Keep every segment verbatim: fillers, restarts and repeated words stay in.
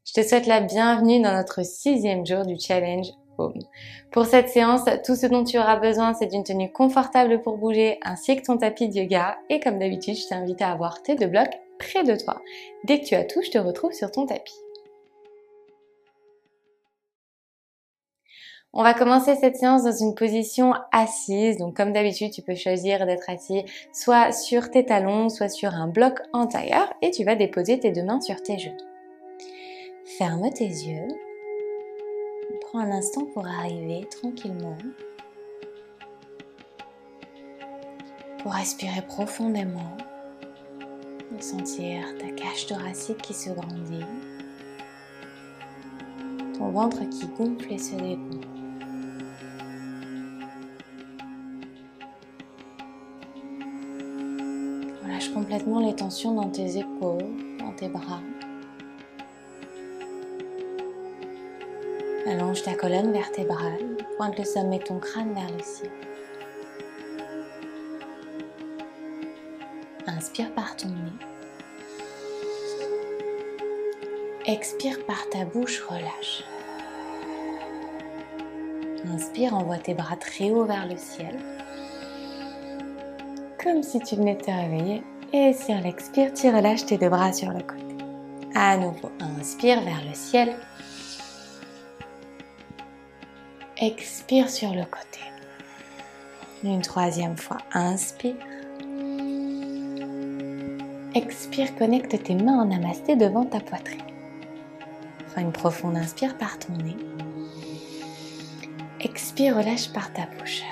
Je te souhaite la bienvenue dans notre sixième jour du challenge Home. Pour cette séance, tout ce dont tu auras besoin, c'est d'une tenue confortable pour bouger ainsi que ton tapis de yoga. Et comme d'habitude, je t'invite à avoir tes deux blocs près de toi. Dès que tu as tout, je te retrouve sur ton tapis. On va commencer cette séance dans une position assise. Donc comme d'habitude, tu peux choisir d'être assis soit sur tes talons, soit sur un bloc en tailleur et tu vas déposer tes deux mains sur tes genoux. Ferme tes yeux. Prends un instant pour arriver tranquillement. Pour respirer profondément. Et sentir ta cage thoracique qui se grandit. Ton ventre qui gonfle et se dégonfle. Relâche complètement les tensions dans tes épaules, dans tes bras. Allonge ta colonne vertébrale, pointe le sommet de ton crâne vers le ciel. Inspire par ton nez. Expire par ta bouche, relâche. Inspire, envoie tes bras très haut vers le ciel. Comme si tu venais de te réveiller. Et sur l'expire, tu relâches tes deux bras sur le côté. À nouveau, inspire vers le ciel. Expire sur le côté. Une troisième fois, inspire. Expire, connecte tes mains en namasté devant ta poitrine. Fais une profonde inspire par ton nez. Expire, relâche par ta bouche.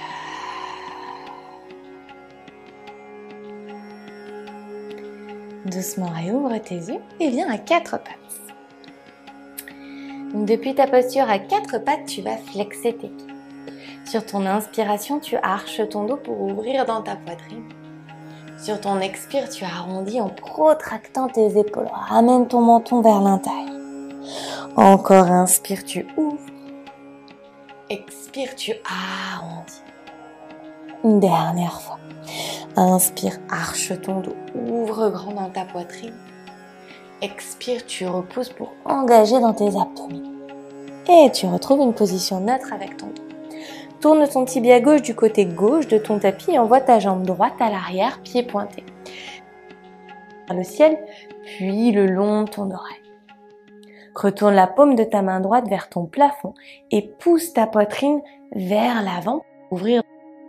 Doucement réouvre tes yeux et viens à quatre pattes. Donc, depuis ta posture à quatre pattes, tu vas flexer tes pieds. Sur ton inspiration, tu arches ton dos pour ouvrir dans ta poitrine. Sur ton expire, tu arrondis en protractant tes épaules. Ramène ton menton vers l'intérieur. Encore inspire, tu ouvres. Expire, tu arrondis. Une dernière fois. Inspire, arche ton dos, ouvre grand dans ta poitrine. Expire, tu repousses pour engager dans tes abdominaux. Et tu retrouves une position neutre avec ton dos. Tourne ton tibia gauche du côté gauche de ton tapis et envoie ta jambe droite à l'arrière, pied pointé. Vers le ciel, puis le long de ton oreille. Retourne la paume de ta main droite vers ton plafond et pousse ta poitrine vers l'avant pour ouvrir.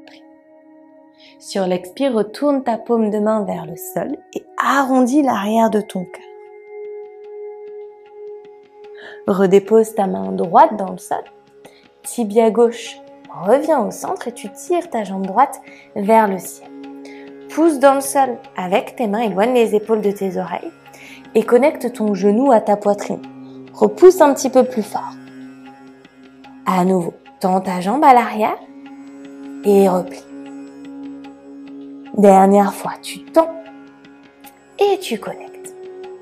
Sur l'expire, retourne ta paume de main vers le sol et arrondis l'arrière de ton cœur. Redépose ta main droite dans le sol. Tibia gauche revient au centre et tu tires ta jambe droite vers le ciel. Pousse dans le sol avec tes mains, éloigne les épaules de tes oreilles et connecte ton genou à ta poitrine. Repousse un petit peu plus fort. À nouveau, tends ta jambe à l'arrière et replie. Dernière fois, tu tends et tu connectes.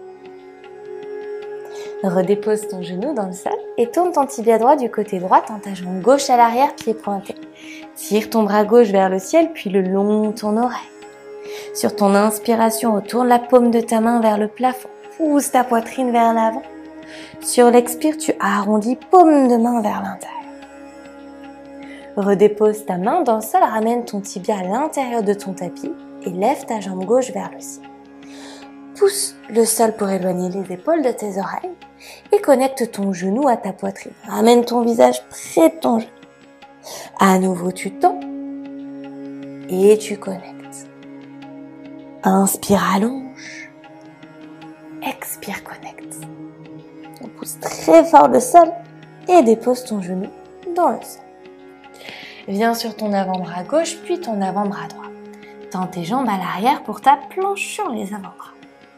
Redépose ton genou dans le sol et tourne ton tibia droit du côté droit, tends ta jambe gauche à l'arrière, pied pointé. Tire ton bras gauche vers le ciel, puis le long de ton oreille. Sur ton inspiration, retourne la paume de ta main vers le plafond. Pousse ta poitrine vers l'avant. Sur l'expire, tu arrondis paume de main vers l'intérieur. Redépose ta main dans le sol, ramène ton tibia à l'intérieur de ton tapis et lève ta jambe gauche vers le ciel. Pousse le sol pour éloigner les épaules de tes oreilles et connecte ton genou à ta poitrine. Ramène ton visage près de ton genou. À nouveau, tu tends et tu connectes. Inspire, allonge. Expire, connecte. On pousse très fort le sol et dépose ton genou dans le sol. Viens sur ton avant-bras gauche, puis ton avant-bras droit. Tends tes jambes à l'arrière pour ta planche sur les avant-bras.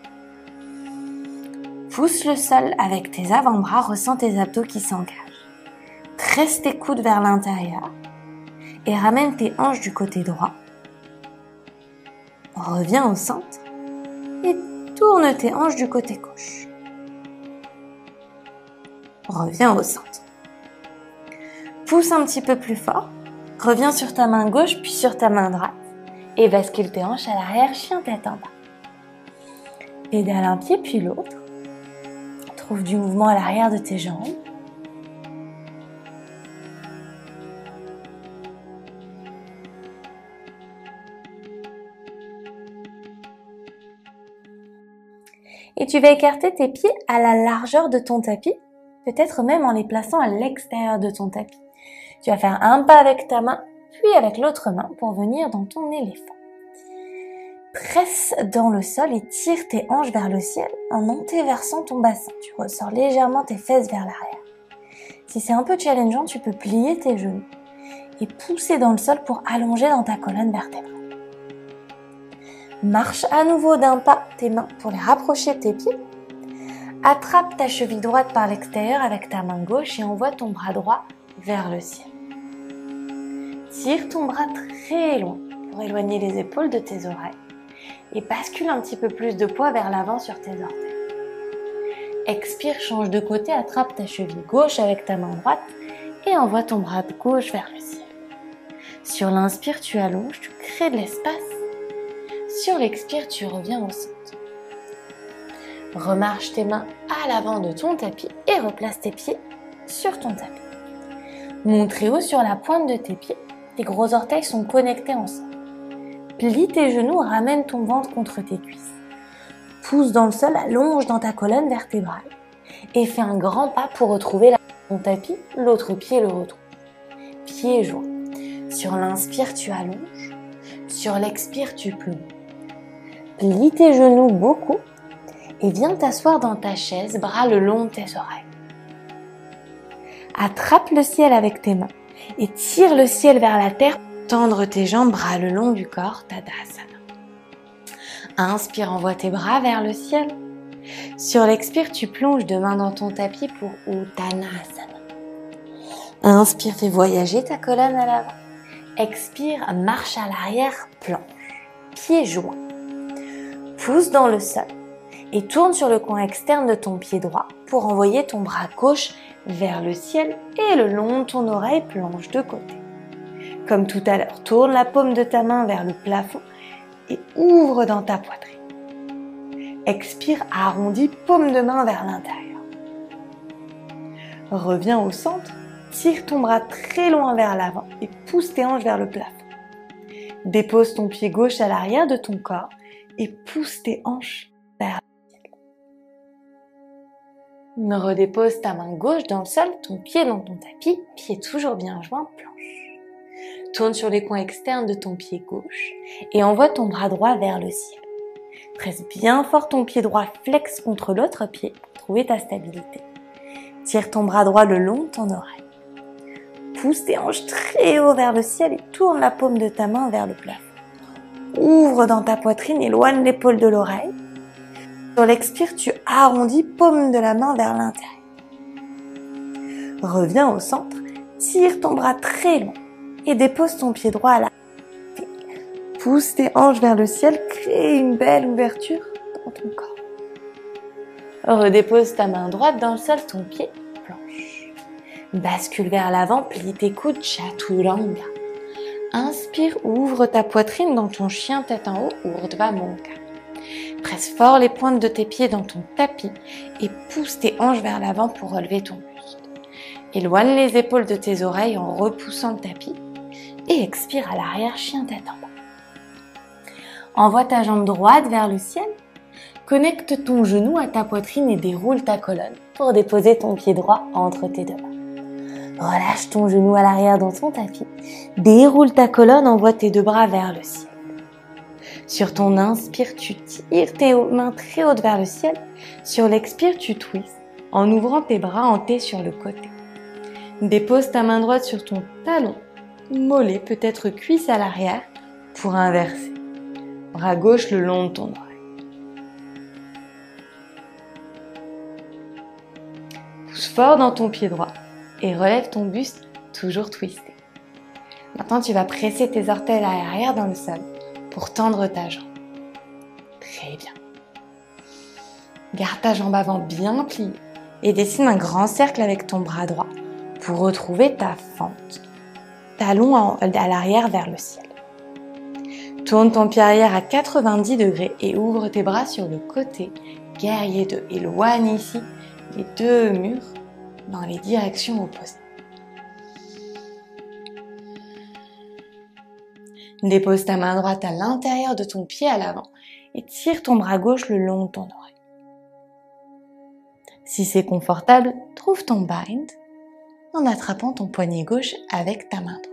Pousse le sol avec tes avant-bras, ressens tes abdos qui s'engagent. Tresse tes coudes vers l'intérieur et ramène tes hanches du côté droit. Reviens au centre et tourne tes hanches du côté gauche. Reviens au centre. Pousse un petit peu plus fort. Reviens sur ta main gauche puis sur ta main droite et bascule tes hanches à l'arrière, chien tête en bas. Pédale un pied puis l'autre. Trouve du mouvement à l'arrière de tes jambes. Et tu vas écarter tes pieds à la largeur de ton tapis, peut-être même en les plaçant à l'extérieur de ton tapis. Tu vas faire un pas avec ta main, puis avec l'autre main pour venir dans ton éléphant. Presse dans le sol et tire tes hanches vers le ciel en antéversant ton bassin. Tu ressors légèrement tes fesses vers l'arrière. Si c'est un peu challengeant, tu peux plier tes genoux et pousser dans le sol pour allonger dans ta colonne vertébrale. Marche à nouveau d'un pas tes mains pour les rapprocher de tes pieds. Attrape ta cheville droite par l'extérieur avec ta main gauche et envoie ton bras droit vers le ciel. Tire ton bras très loin pour éloigner les épaules de tes oreilles et bascule un petit peu plus de poids vers l'avant sur tes orteils. Expire, change de côté, attrape ta cheville gauche avec ta main droite et envoie ton bras gauche vers le ciel. Sur l'inspire, tu allonges, tu crées de l'espace. Sur l'expire, tu reviens au centre. Remarche tes mains à l'avant de ton tapis et replace tes pieds sur ton tapis. Monte très haut sur la pointe de tes pieds. Tes gros orteils sont connectés ensemble. Plie tes genoux, ramène ton ventre contre tes cuisses. Pousse dans le sol, allonge dans ta colonne vertébrale et fais un grand pas pour retrouver la ton tapis, l'autre pied le retrouve. Pieds joints. Sur l'inspire, tu allonges. Sur l'expire, tu plies. Plie tes genoux beaucoup et viens t'asseoir dans ta chaise, bras le long de tes oreilles. Attrape le ciel avec tes mains et tire le ciel vers la terre. Tendre tes jambes, bras le long du corps, Tadasana. Inspire, envoie tes bras vers le ciel. Sur l'expire, tu plonges deux mains dans ton tapis pour Uttanasana. Inspire, fais voyager ta colonne à l'avant. Expire, marche à l'arrière, planche. Pieds joints. Pousse dans le sol et tourne sur le coin externe de ton pied droit pour envoyer ton bras gauche vers le ciel et le long de ton oreille, planche de côté. Comme tout à l'heure, tourne la paume de ta main vers le plafond et ouvre dans ta poitrine. Expire, arrondis, paume de main vers l'intérieur. Reviens au centre, tire ton bras très loin vers l'avant et pousse tes hanches vers le plafond. Dépose ton pied gauche à l'arrière de ton corps et pousse tes hanches vers le ciel. Redépose ta main gauche dans le sol, ton pied dans ton tapis, pied toujours bien joint, planche. Tourne sur les coins externes de ton pied gauche et envoie ton bras droit vers le ciel. Presse bien fort ton pied droit, flex contre l'autre pied pour trouver ta stabilité. Tire ton bras droit le long de ton oreille. Pousse tes hanches très haut vers le ciel et tourne la paume de ta main vers le plafond. Ouvre dans ta poitrine, éloigne l'épaule de l'oreille. Sur l'expire, tu arrondis, paume de la main vers l'intérieur. Reviens au centre, tire ton bras très long et dépose ton pied droit à la. Pousse tes hanches vers le ciel, crée une belle ouverture dans ton corps. Redépose ta main droite dans le sol, ton pied planche. Bascule vers l'avant, plie tes coudes, Chaturanga. Inspire, ouvre ta poitrine dans ton chien tête en haut, Urdhva Mukha. Presse fort les pointes de tes pieds dans ton tapis et pousse tes hanches vers l'avant pour relever ton buste. Éloigne les épaules de tes oreilles en repoussant le tapis et expire à l'arrière, chien tête en bas. Envoie ta jambe droite vers le ciel. Connecte ton genou à ta poitrine et déroule ta colonne pour déposer ton pied droit entre tes deux mains. Relâche ton genou à l'arrière dans ton tapis. Déroule ta colonne, envoie tes deux bras vers le ciel. Sur ton inspire, tu tires tes mains très hautes vers le ciel. Sur l'expire, tu twists en ouvrant tes bras en T sur le côté. Dépose ta main droite sur ton talon, mollet, peut-être cuisse à l'arrière, pour inverser. Bras gauche le long de ton oreille. Pousse fort dans ton pied droit et relève ton buste, toujours twisté. Maintenant, tu vas presser tes orteils à l'arrière dans le sol pour tendre ta jambe. Très bien. Garde ta jambe avant bien pliée et dessine un grand cercle avec ton bras droit pour retrouver ta fente. Talon à l'arrière vers le ciel. Tourne ton pied arrière à quatre-vingt-dix degrés et ouvre tes bras sur le côté. Guerrier deux. Éloigne ici les deux murs dans les directions opposées. Dépose ta main droite à l'intérieur de ton pied à l'avant et tire ton bras gauche le long de ton oreille. Si c'est confortable, trouve ton bind en attrapant ton poignet gauche avec ta main droite.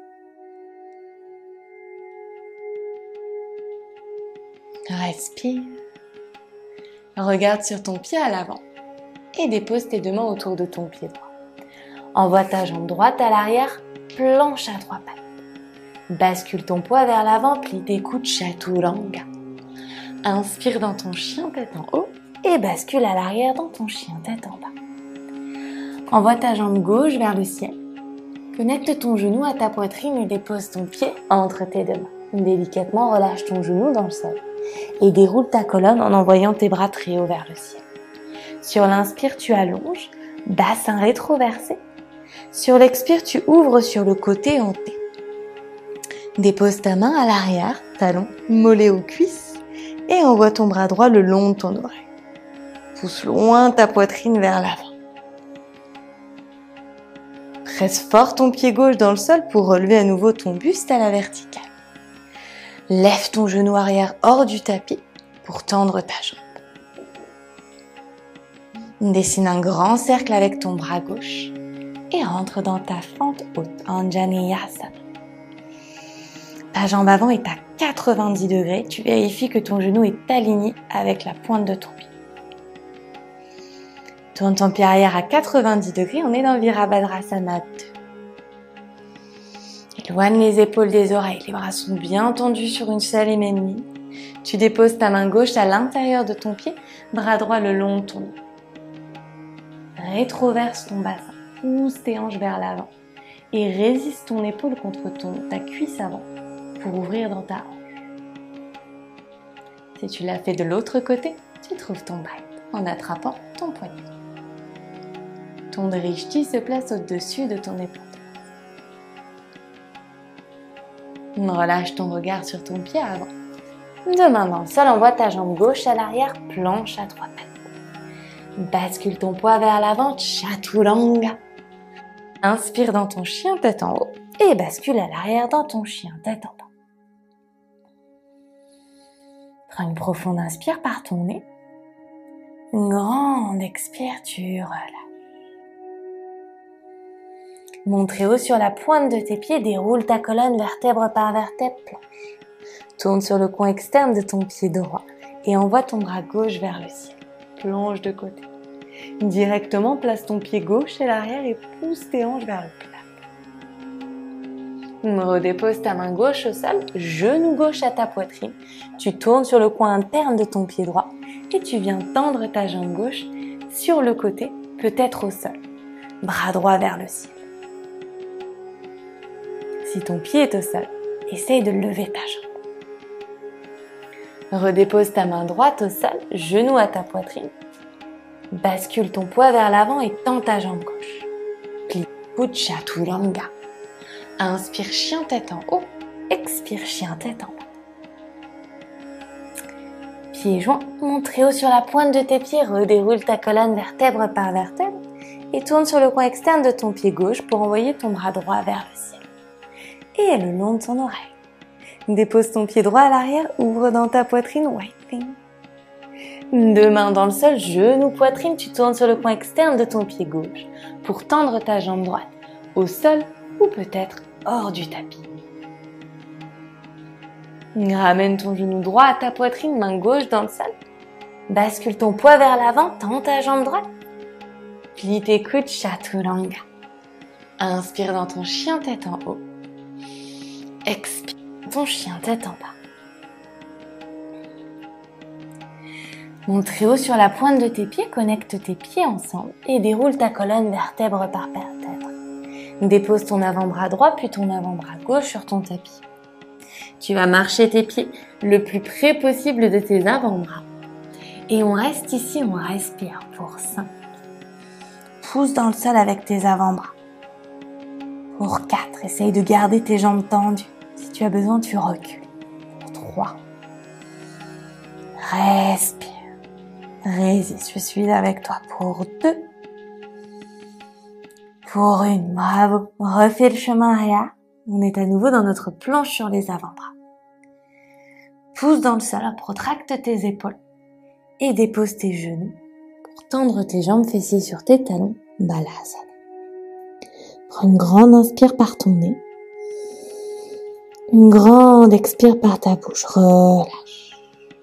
Respire. Regarde sur ton pied à l'avant et dépose tes deux mains autour de ton pied droit. Envoie ta jambe droite à l'arrière, planche à trois pattes. Bascule ton poids vers l'avant, plie tes coudes, chaturanga. Inspire dans ton chien tête en haut et bascule à l'arrière dans ton chien tête en bas. Envoie ta jambe gauche vers le ciel. Connecte ton genou à ta poitrine et dépose ton pied entre tes deux mains. Délicatement, relâche ton genou dans le sol et déroule ta colonne en envoyant tes bras très haut vers le ciel. Sur l'inspire, tu allonges, bassin rétroversé. Sur l'expire, tu ouvres sur le côté en T. Dépose ta main à l'arrière, talon, mollet aux cuisses et envoie ton bras droit le long de ton oreille. Pousse loin ta poitrine vers l'avant. Presse fort ton pied gauche dans le sol pour relever à nouveau ton buste à la verticale. Lève ton genou arrière hors du tapis pour tendre ta jambe. Dessine un grand cercle avec ton bras gauche et rentre dans ta fente haute, Anjaneyasana. Ta jambe avant est à quatre-vingt-dix degrés. Tu vérifies que ton genou est aligné avec la pointe de ton pied. Tourne ton pied arrière à quatre-vingt-dix degrés. On est dans Virabhadrasana deux. Éloigne les épaules des oreilles. Les bras sont bien tendus sur une seule et même ligne. Tu déposes ta main gauche à l'intérieur de ton pied. Bras droit le long de ton dos. Rétroverse ton bassin. Pousse tes hanches vers l'avant. Et résiste ton épaule contre ton, ta cuisse avant pour ouvrir dans ta hanche. Si tu l'as fait de l'autre côté, tu trouves ton bind en attrapant ton poignet. Ton drishti se place au-dessus de ton épaule. Relâche ton regard sur ton pied avant. Deux mains dans le sol, envoie ta jambe gauche à l'arrière, planche à trois pattes. Bascule ton poids vers l'avant, chaturanga. Inspire dans ton chien tête en haut et bascule à l'arrière dans ton chien tête en bas. Prends une profonde inspire par ton nez. Une grande expire, tu relâches. Monte très haut sur la pointe de tes pieds, déroule ta colonne vertèbre par vertèbre, planche. Tourne sur le coin externe de ton pied droit et envoie ton bras gauche vers le ciel. Plonge de côté. Directement, place ton pied gauche à l'arrière et pousse tes hanches vers le plat. Redépose ta main gauche au sol, genou gauche à ta poitrine. Tu tournes sur le coin interne de ton pied droit et tu viens tendre ta jambe gauche sur le côté, peut-être au sol. Bras droit vers le ciel. Si ton pied est au sol, essaye de lever ta jambe. Redépose ta main droite au sol, genou à ta poitrine. Bascule ton poids vers l'avant et tends ta jambe gauche. Plie coude chaturanga. Inspire chien tête en haut, expire chien tête en bas. Pieds joints, monte très haut sur la pointe de tes pieds, redéroule ta colonne vertèbre par vertèbre et tourne sur le coin externe de ton pied gauche pour envoyer ton bras droit vers le ciel. Et le long de ton oreille. Dépose ton pied droit à l'arrière, ouvre dans ta poitrine, white thing. Deux mains dans le sol, genou, poitrine, tu tournes sur le coin externe de ton pied gauche pour tendre ta jambe droite au sol ou peut-être hors du tapis. Ramène ton genou droit à ta poitrine, main gauche dans le sol. Bascule ton poids vers l'avant, tends ta jambe droite. Plie tes coudes, chaturanga. Inspire dans ton chien tête en haut. Expire ton chien tête en bas. Monte très haut sur la pointe de tes pieds, connecte tes pieds ensemble et déroule ta colonne vertèbre par vertèbre. Dépose ton avant-bras droit puis ton avant-bras gauche sur ton tapis. Tu vas marcher tes pieds le plus près possible de tes avant-bras. Et on reste ici, on respire pour cinq. Pousse dans le sol avec tes avant-bras. Pour quatre, essaye de garder tes jambes tendues. Si tu as besoin, tu recules. Pour trois. Respire. Résiste, je suis avec toi pour deux. Pour une, bravo. Refais le chemin arrière. On est à nouveau dans notre planche sur les avant-bras. Pousse dans le sol, protracte tes épaules et dépose tes genoux pour tendre tes jambes fessiers sur tes talons. Balasana. Prends une grande inspire par ton nez. Une grande expire par ta bouche. Relâche.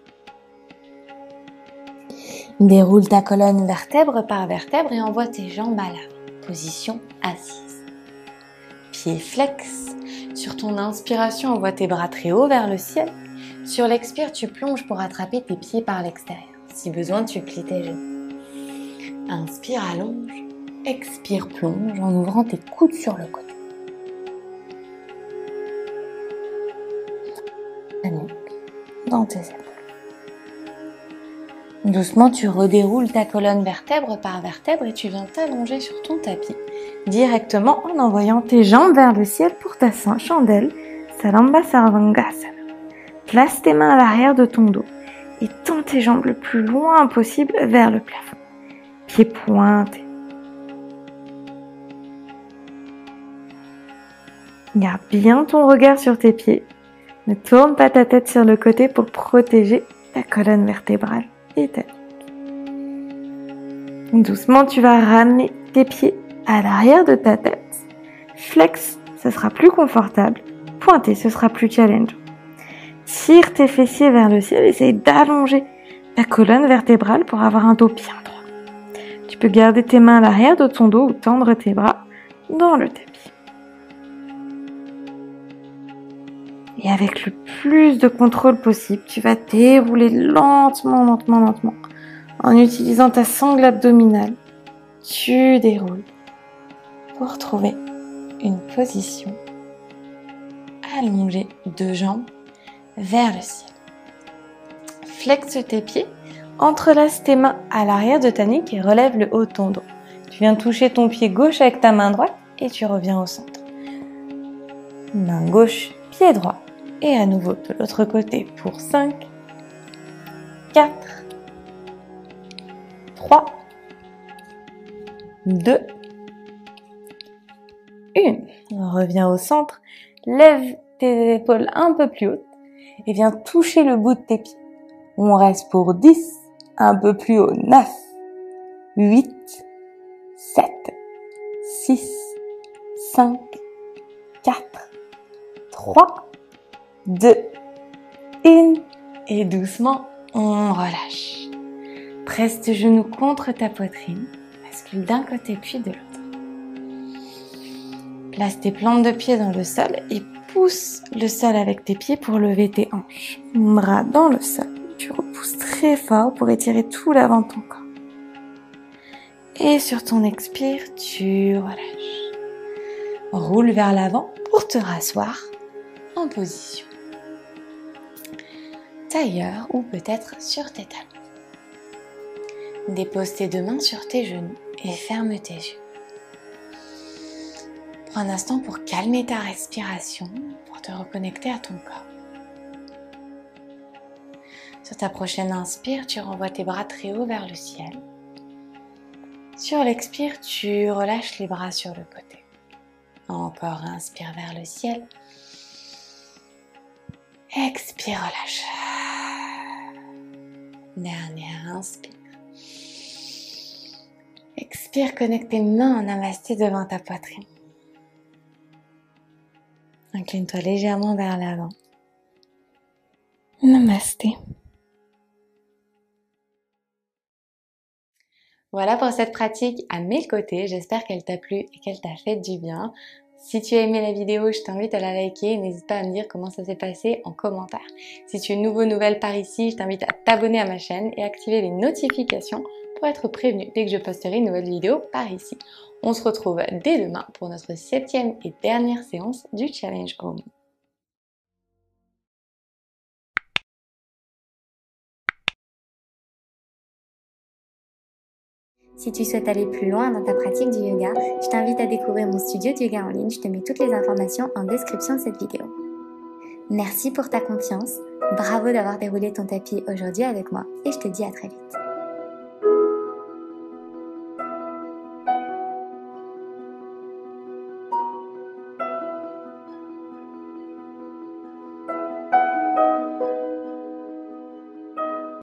Déroule ta colonne vertèbre par vertèbre et envoie tes jambes à l'avant. Position assise. Pieds flex. Sur ton inspiration, envoie tes bras très haut vers le ciel. Sur l'expire, tu plonges pour attraper tes pieds par l'extérieur. Si besoin, tu plies tes genoux. Inspire, allonge. Expire, plonge en ouvrant tes coudes sur le côté. Ta nuque dans tes épaules. Doucement, tu redéroules ta colonne vertèbre par vertèbre et tu viens t'allonger sur ton tapis directement en envoyant tes jambes vers le ciel pour ta chandelle. Salamba Sarvangasana. Place tes mains à l'arrière de ton dos et tends tes jambes le plus loin possible vers le plafond. Pieds pointés. Garde bien ton regard sur tes pieds. Ne tourne pas ta tête sur le côté pour protéger ta colonne vertébrale et ta nuque. Doucement, tu vas ramener tes pieds à l'arrière de ta tête. Flex, ce sera plus confortable. Pointé, ce sera plus challengeant. Tire tes fessiers vers le ciel. Essaye d'allonger ta colonne vertébrale pour avoir un dos bien droit. Tu peux garder tes mains à l'arrière de ton dos ou tendre tes bras dans le tapis. Et avec le plus de contrôle possible, tu vas dérouler lentement, lentement, lentement. En utilisant ta sangle abdominale, tu déroules pour trouver une position allongée, deux jambes vers le ciel. Flexe tes pieds, entrelace tes mains à l'arrière de ta nuque et relève le haut de ton dos. Tu viens toucher ton pied gauche avec ta main droite et tu reviens au centre. Main gauche, pied droit. Et à nouveau de l'autre côté pour cinq, quatre, trois, deux, un. Reviens au centre, lève tes épaules un peu plus hautes et viens toucher le bout de tes pieds. On reste pour dix, un peu plus haut, neuf, huit, sept, six, cinq, quatre, trois, deux, un, et doucement, on relâche. Presse tes genoux contre ta poitrine, bascule d'un côté puis de l'autre. Place tes plantes de pied dans le sol et pousse le sol avec tes pieds pour lever tes hanches. Bras dans le sol, tu repousses très fort pour étirer tout l'avant de ton corps. Et sur ton expire, tu relâches. Roule vers l'avant pour te rasseoir en position tailleur ou peut-être sur tes talons. Dépose tes deux mains sur tes genoux et ferme tes yeux. Prends un instant pour calmer ta respiration, pour te reconnecter à ton corps. Sur ta prochaine inspire, tu renvoies tes bras très haut vers le ciel. Sur l'expire, tu relâches les bras sur le côté. Encore, inspire vers le ciel. Expire, relâche. Dernière inspire. Expire, connecte tes mains en namasté devant ta poitrine. Incline-toi légèrement vers l'avant. Namasté. Voilà pour cette pratique à mes côtés. J'espère qu'elle t'a plu et qu'elle t'a fait du bien. Si tu as aimé la vidéo, je t'invite à la liker. N'hésite pas à me dire comment ça s'est passé en commentaire. Si tu es nouveau, nouvelle par ici, je t'invite à t'abonner à ma chaîne et activer les notifications pour être prévenu dès que je posterai une nouvelle vidéo par ici. On se retrouve dès demain pour notre septième et dernière séance du Challenge Home. Si tu souhaites aller plus loin dans ta pratique du yoga, je t'invite à découvrir mon studio de yoga en ligne. Je te mets toutes les informations en description de cette vidéo. Merci pour ta confiance. Bravo d'avoir déroulé ton tapis aujourd'hui avec moi et je te dis à très vite.